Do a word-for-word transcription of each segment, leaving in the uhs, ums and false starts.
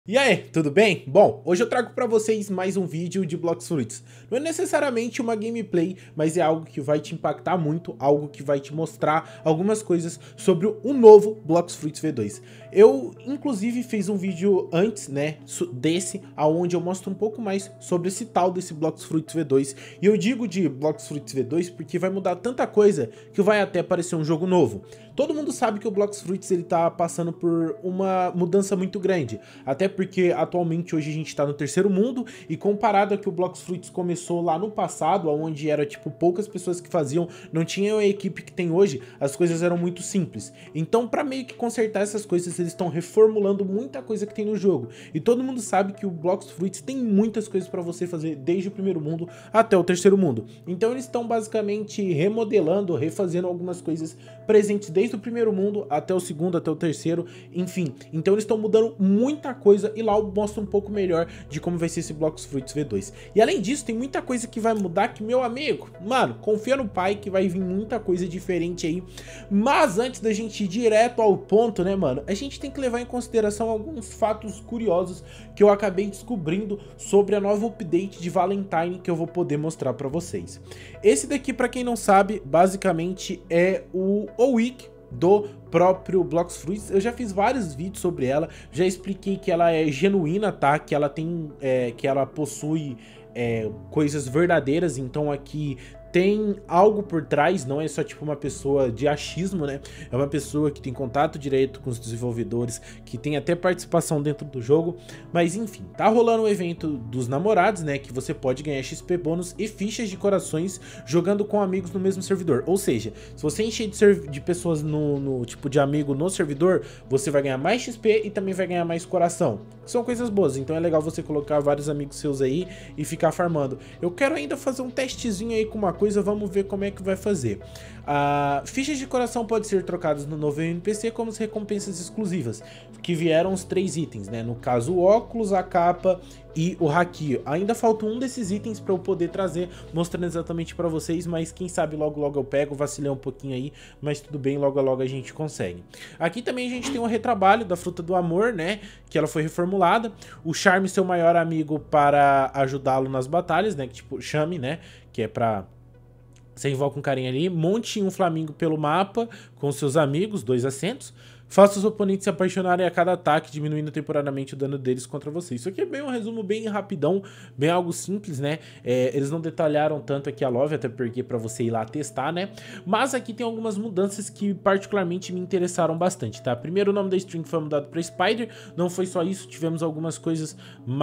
E aí, tudo bem? Bom, hoje eu trago para vocês mais um vídeo de Blox Fruits. Não é necessariamente uma gameplay, mas é algo que vai te impactar muito, algo que vai te mostrar algumas coisas sobre o novo Blox Fruits V dois. Eu, inclusive, fiz um vídeo antes, né, desse, aonde eu mostro um pouco mais sobre esse tal desse Blox Fruits V dois. E eu digo de Blox Fruits V dois porque vai mudar tanta coisa que vai até aparecer um jogo novo. Todo mundo sabe que o Blox Fruits ele tá passando por uma mudança muito grande, até porque atualmente hoje a gente tá no terceiro mundo e comparado a que o Blox Fruits começou lá no passado, onde era tipo poucas pessoas que faziam, não tinha a equipe que tem hoje, as coisas eram muito simples. Então para meio que consertar essas coisas eles estão reformulando muita coisa que tem no jogo e todo mundo sabe que o Blox Fruits tem muitas coisas para você fazer desde o primeiro mundo até o terceiro mundo. Então eles estão basicamente remodelando, refazendo algumas coisas presentes desde o primeiro mundo até o segundo, até o terceiro, enfim. Então eles estão mudando muita coisa e lá eu mostro um pouco melhor de como vai ser esse Blox Fruits V dois. E além disso, tem muita coisa que vai mudar que, meu amigo, mano, confia no pai que vai vir muita coisa diferente aí. Mas antes da gente ir direto ao ponto, né, mano, a gente tem que levar em consideração alguns fatos curiosos que eu acabei descobrindo sobre a nova update de Valentine que eu vou poder mostrar pra vocês. Esse daqui, pra quem não sabe, basicamente é o O-Week do próprio Blox Fruits. Eu já fiz vários vídeos sobre ela, já expliquei que ela é genuína, tá? Que ela tem, é, que ela possui é, coisas verdadeiras, então aqui tem algo por trás, não é só tipo uma pessoa de achismo, né? É uma pessoa que tem contato direto com os desenvolvedores, que tem até participação dentro do jogo. Mas enfim, tá rolando o evento dos namorados, né? Que você pode ganhar X P bônus e fichas de corações jogando com amigos no mesmo servidor. Ou seja, se você encher de, de pessoas no, no tipo de amigo no servidor, você vai ganhar mais X P e também vai ganhar mais coração. São coisas boas, então é legal você colocar vários amigos seus aí e ficar farmando. Eu quero ainda fazer um testezinho aí com uma coisa, vamos ver como é que vai fazer. Uh, fichas de coração podem ser trocadas no novo N P C como as recompensas exclusivas, que vieram os três itens, né? No caso, o óculos, a capa e o haki. Ainda falta um desses itens para eu poder trazer, mostrando exatamente para vocês, mas quem sabe logo logo eu pego, vacilei um pouquinho aí, mas tudo bem, logo logo a gente consegue. Aqui também a gente tem um retrabalho da fruta do amor, né? Que ela foi reformulada. O charme seu maior amigo para ajudá-lo nas batalhas, né? Que tipo, chame, né? Que é para você invoca um carinha ali, monte um flamingo pelo mapa com seus amigos, dois assentos. Faça os oponentes se apaixonarem a cada ataque, diminuindo temporariamente o dano deles contra você. Isso aqui é bem um resumo bem rapidão, bem algo simples, né? É, eles não detalharam tanto aqui a love, até porque para você ir lá testar, né? Mas aqui tem algumas mudanças que particularmente me interessaram bastante, tá? Primeiro, o nome da string foi mudado para Spider. Não foi só isso, tivemos algumas coisas,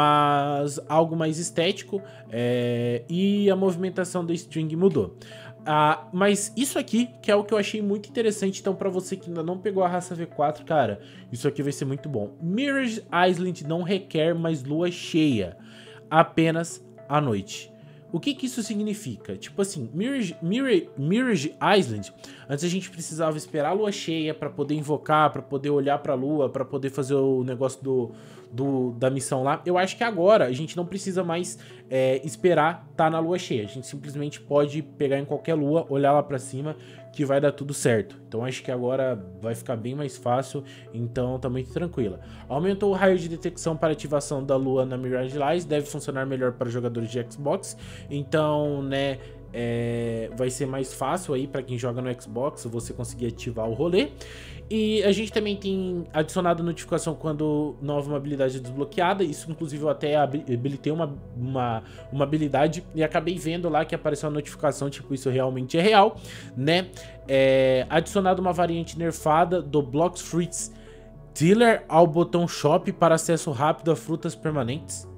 mas algo mais estético. É, e a movimentação da string mudou. Ah, mas isso aqui, que é o que eu achei muito interessante, então pra você que ainda não pegou a raça V quatro, cara, isso aqui vai ser muito bom. Mirage Island não requer mais lua cheia, apenas à noite. O que que isso significa? Tipo assim, Mirage, Mirage, Mirage Island, antes a gente precisava esperar a lua cheia pra poder invocar, pra poder olhar pra lua, pra poder fazer o negócio do, do, da missão lá. Eu acho que agora a gente não precisa mais é, esperar tá na lua cheia. A gente simplesmente pode pegar em qualquer lua, olhar lá pra cima, que vai dar tudo certo. Então acho que agora vai ficar bem mais fácil, então tá muito tranquila. Aumentou o raio de detecção para ativação da lua na Mirage Island, deve funcionar melhor para jogadores de Xbox, então, né, é, vai ser mais fácil aí para quem joga no Xbox você conseguir ativar o rolê. E a gente também tem adicionado notificação quando nova uma habilidade é desbloqueada. Isso inclusive eu até habilitei uma, uma, uma habilidade e acabei vendo lá que apareceu a notificação, tipo, isso realmente é real, né? É, adicionado uma variante nerfada do Blox Fruits Dealer ao botão Shop para acesso rápido a frutas permanentes.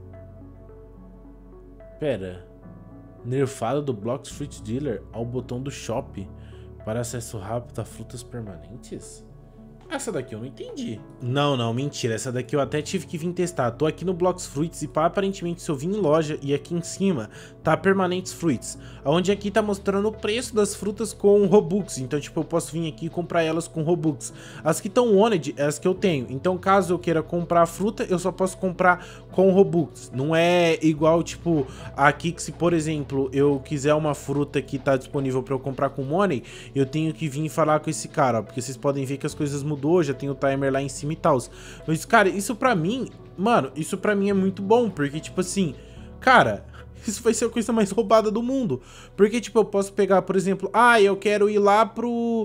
Pera, nerfada do Blox Fruits Dealer ao botão do Shop para acesso rápido a frutas permanentes? Essa daqui eu não entendi. Não, não, mentira. Essa daqui eu até tive que vir testar. Tô aqui no Blox Fruits e pá, aparentemente se eu vim em loja e aqui em cima tá Permanentes Fruits, onde aqui tá mostrando o preço das frutas com Robux. Então, tipo, eu posso vir aqui e comprar elas com Robux. As que estão Oned é as que eu tenho. Então, caso eu queira comprar a fruta, eu só posso comprar com Robux. Não é igual, tipo, aqui que se, por exemplo, eu quiser uma fruta que tá disponível pra eu comprar com Money, eu tenho que vir e falar com esse cara, ó, porque vocês podem ver que as coisas mudam rodou, já tem o timer lá em cima e tal. Mas, cara, isso pra mim, mano, isso pra mim é muito bom, porque, tipo assim, cara, isso vai ser a coisa mais roubada do mundo. Porque, tipo, eu posso pegar, por exemplo, ah, eu quero ir lá pro,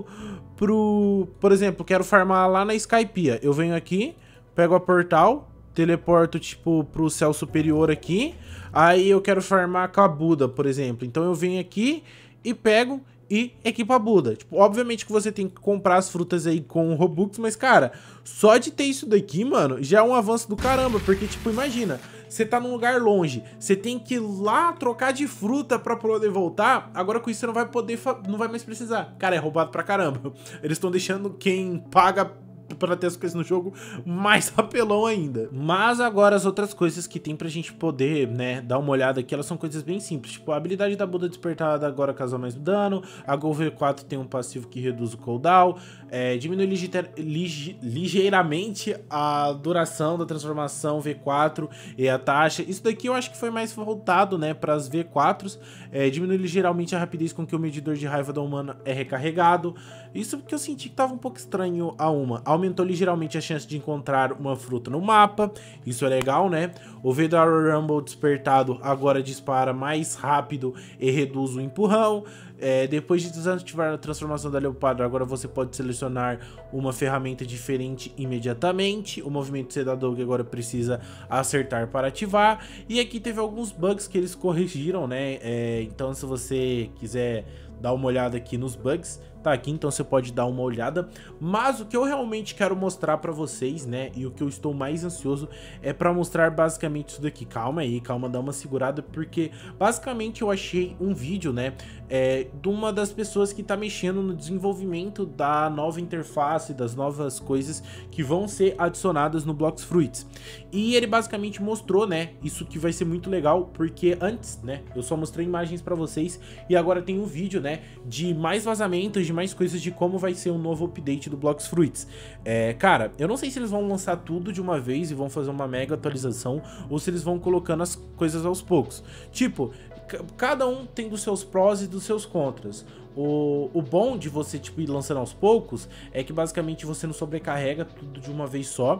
pro, por exemplo, quero farmar lá na Skypiea. Eu venho aqui, pego a portal, teleporto, tipo, pro céu superior aqui, aí eu quero farmar com a Buda, por exemplo. Então eu venho aqui e pego e equipa a Buda. Tipo, obviamente que você tem que comprar as frutas aí com Robux, mas, cara, só de ter isso daqui, mano, já é um avanço do caramba, porque, tipo, imagina, você tá num lugar longe, você tem que ir lá trocar de fruta pra poder voltar, agora com isso você não vai poder, não vai mais precisar. Cara, é roubado pra caramba. Eles estão deixando quem paga para ter as coisas no jogo mais apelão ainda. Mas agora as outras coisas que tem pra gente poder, né, dar uma olhada aqui, elas são coisas bem simples, tipo a habilidade da Buda despertada agora causa mais dano, a Gol V quatro tem um passivo que reduz o cooldown, é, diminui ligeira, lige, ligeiramente a duração da transformação V quatro e a taxa. Isso daqui eu acho que foi mais voltado, né, para as V quatros, é, diminui ligeiramente a rapidez com que o medidor de raiva da humana é recarregado. Isso porque eu senti que tava um pouco estranho a uma. Aumentou ligeiramente a chance de encontrar uma fruta no mapa, isso é legal, né? O V da Rumble despertado agora dispara mais rápido e reduz o empurrão. É, depois de desativar a transformação da Leopardo, agora você pode selecionar uma ferramenta diferente imediatamente. O movimento C da Dog agora precisa acertar para ativar. E aqui teve alguns bugs que eles corrigiram, né? É, então se você quiser dar uma olhada aqui nos bugs, tá aqui, então você pode dar uma olhada. Mas o que eu realmente quero mostrar pra vocês, né, e o que eu estou mais ansioso é pra mostrar basicamente isso daqui. Calma aí, calma, dá uma segurada, porque basicamente eu achei um vídeo, né, é, de uma das pessoas que tá mexendo no desenvolvimento da nova interface, das novas coisas que vão ser adicionadas no Blox Fruits. E ele basicamente mostrou, né, isso que vai ser muito legal, porque antes, né, eu só mostrei imagens pra vocês e agora tem um vídeo, né, de mais vazamentos, de mais coisas de como vai ser um novo update do Blox Fruits. É, cara, eu não sei se eles vão lançar tudo de uma vez e vão fazer uma mega atualização, ou se eles vão colocando as coisas aos poucos. Tipo, cada um tem dos seus prós e dos seus contras. O, o bom de você, tipo, ir lançando aos poucos é que basicamente você não sobrecarrega tudo de uma vez só,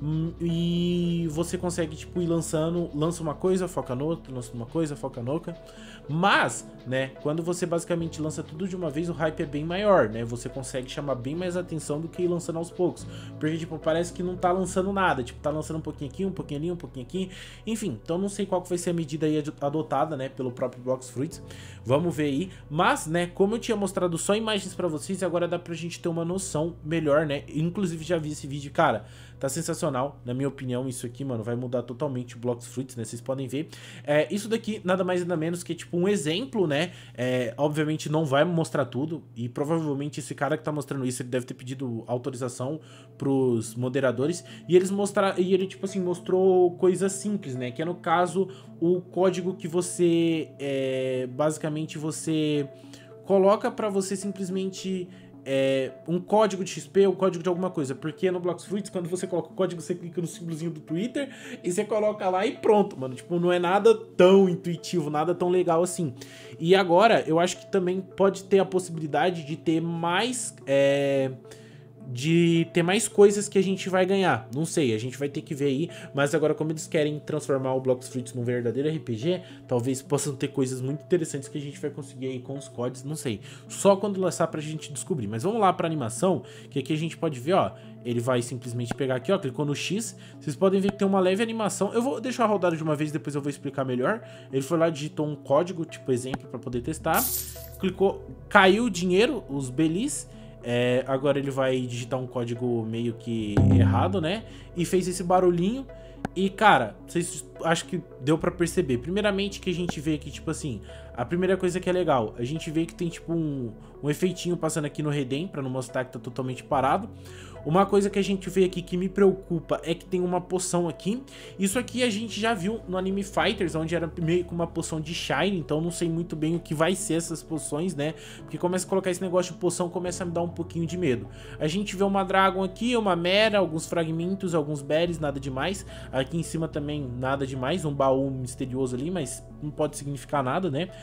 e você consegue, tipo, ir lançando, lança uma coisa, foca no outra, lança uma coisa, foca no outra. Mas, né, quando você basicamente lança tudo de uma vez, o hype é bem maior, né? Você consegue chamar bem mais atenção do que ir lançando aos poucos. Porque, tipo, parece que não tá lançando nada. Tipo, tá lançando um pouquinho aqui, um pouquinho ali, um pouquinho aqui. Enfim, então não sei qual que vai ser a medida aí adotada, né, pelo próprio Blox Fruits. Vamos ver aí. Mas, né, como eu tinha mostrado só imagens pra vocês, agora dá pra gente ter uma noção melhor, né? Inclusive já vi esse vídeo, cara, tá sensacional, na minha opinião. Isso aqui, mano, vai mudar totalmente o Blox Fruits, né? Vocês podem ver. É, isso daqui nada mais nada menos que, tipo, um exemplo, né? É, obviamente não vai mostrar tudo, e provavelmente esse cara que tá mostrando isso, ele deve ter pedido autorização pros moderadores, e eles mostraram, e ele, tipo assim, mostrou coisas simples, né? Que é, no caso, o código que você, é, basicamente, você coloca pra você simplesmente... É, um código de X P ou um código de alguma coisa, porque no Blox Fruits, quando você coloca o código, você clica no símbolozinho do Twitter e você coloca lá e pronto, mano. Tipo, não é nada tão intuitivo, nada tão legal assim. E agora, eu acho que também pode ter a possibilidade de ter mais... É... de ter mais coisas que a gente vai ganhar. Não sei, a gente vai ter que ver aí. Mas agora, como eles querem transformar o Blox Fruits num verdadeiro R P G, talvez possam ter coisas muito interessantes que a gente vai conseguir aí com os códigos, não sei. Só quando lançar pra gente descobrir. Mas vamos lá pra animação, que aqui a gente pode ver, ó. Ele vai simplesmente pegar aqui, ó, clicou no X. Vocês podem ver que tem uma leve animação. Eu vou deixar rodado de uma vez, depois eu vou explicar melhor. Ele foi lá, digitou um código, tipo exemplo, pra poder testar. Clicou, caiu o dinheiro, os belis. É, agora ele vai digitar um código meio que errado, né? E fez esse barulhinho. E, cara, vocês acho que deu pra perceber. Primeiramente que a gente vê aqui, tipo assim, a primeira coisa que é legal, a gente vê que tem, tipo, um, um efeitinho passando aqui no Redem, pra não mostrar que tá totalmente parado. Uma coisa que a gente vê aqui que me preocupa é que tem uma poção aqui. Isso aqui a gente já viu no Anime Fighters, onde era meio que uma poção de Shine, então não sei muito bem o que vai ser essas poções, né? Porque começa a colocar esse negócio de poção, começa a me dar um pouquinho de medo. A gente vê uma Dragon aqui, uma Mera, alguns fragmentos, alguns berries, nada demais. Aqui em cima também nada demais, um baú misterioso ali, mas não pode significar nada, né?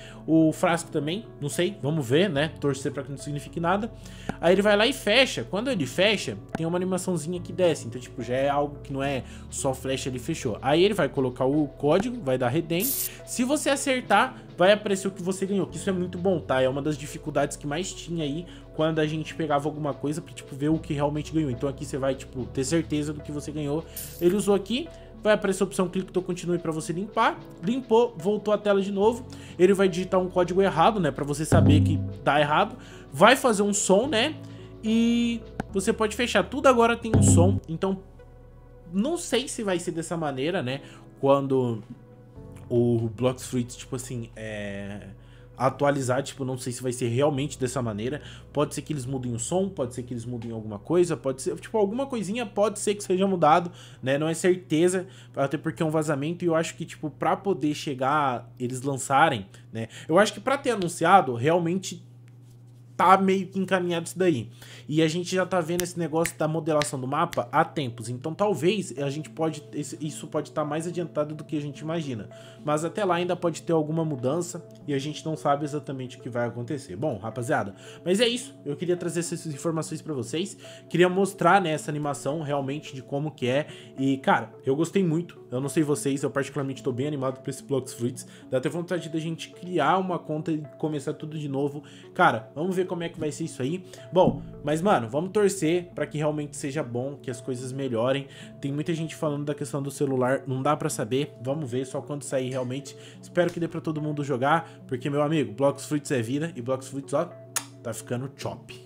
O frasco também, não sei, vamos ver, né? Torcer pra que não signifique nada. Aí ele vai lá e fecha. Quando ele fecha, tem uma animaçãozinha que desce. Então, tipo, já é algo que não é só flecha, ele fechou. Aí ele vai colocar o código, vai dar redeem. Se você acertar, vai aparecer o que você ganhou, que isso é muito bom, tá? É uma das dificuldades que mais tinha aí quando a gente pegava alguma coisa pra, tipo, ver o que realmente ganhou. Então aqui você vai, tipo, ter certeza do que você ganhou. Ele usou aqui, vai aparecer a opção clique to continue pra você limpar. Limpou, voltou a tela de novo. Ele vai digitar um código errado, né, pra você saber que tá errado. Vai fazer um som, né, e você pode fechar. Tudo agora tem um som, então não sei se vai ser dessa maneira, né, quando o Blox Fruits, tipo assim, é... atualizar, tipo, não sei se vai ser realmente dessa maneira. Pode ser que eles mudem o som, pode ser que eles mudem alguma coisa, pode ser, tipo, alguma coisinha pode ser que seja mudado, né, não é certeza, até porque é um vazamento e eu acho que, tipo, pra poder chegar, eles lançarem, né, eu acho que pra ter anunciado, realmente tá meio que encaminhado isso daí. E a gente já tá vendo esse negócio da modelação do mapa há tempos. Então talvez a gente pode... isso pode estar mais adiantado do que a gente imagina. Mas até lá ainda pode ter alguma mudança e a gente não sabe exatamente o que vai acontecer. Bom, rapaziada, mas é isso. Eu queria trazer essas informações pra vocês. Queria mostrar, né, essa animação realmente de como que é. E, cara, eu gostei muito. Eu não sei vocês, eu particularmente tô bem animado pra esse Blox Fruits. Dá até vontade da gente criar uma conta e começar tudo de novo. Cara, vamos ver como é que vai ser isso aí. Bom, mas mano, vamos torcer pra que realmente seja bom, que as coisas melhorem. Tem muita gente falando da questão do celular, não dá pra saber. Vamos ver só quando sair realmente. Espero que dê pra todo mundo jogar, porque, meu amigo, Blox Fruits é vida e Blox Fruits, ó, tá ficando chop.